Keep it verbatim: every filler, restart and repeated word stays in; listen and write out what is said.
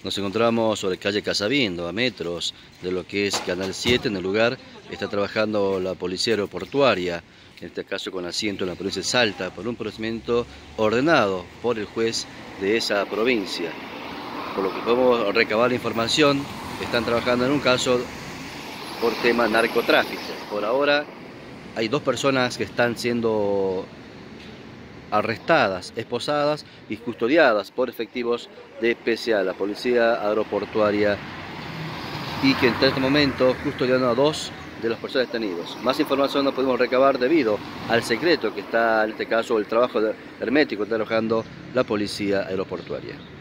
Nos encontramos sobre calle Casabindo, a metros de lo que es Canal siete. En el lugar está trabajando la policía aeroportuaria, en este caso con asiento en la provincia de Salta, por un procedimiento ordenado por el juez de esa provincia. Por lo que podemos recabar la información, están trabajando en un caso por tema narcotráfico. Por ahora hay dos personas que están siendo arrestadas, esposadas y custodiadas por efectivos de especial, la policía aeroportuaria, y que en este momento custodiando a dos de las personas detenidos. Más información no podemos recabar debido al secreto que está, en este caso, el trabajo hermético que está alojando la policía aeroportuaria.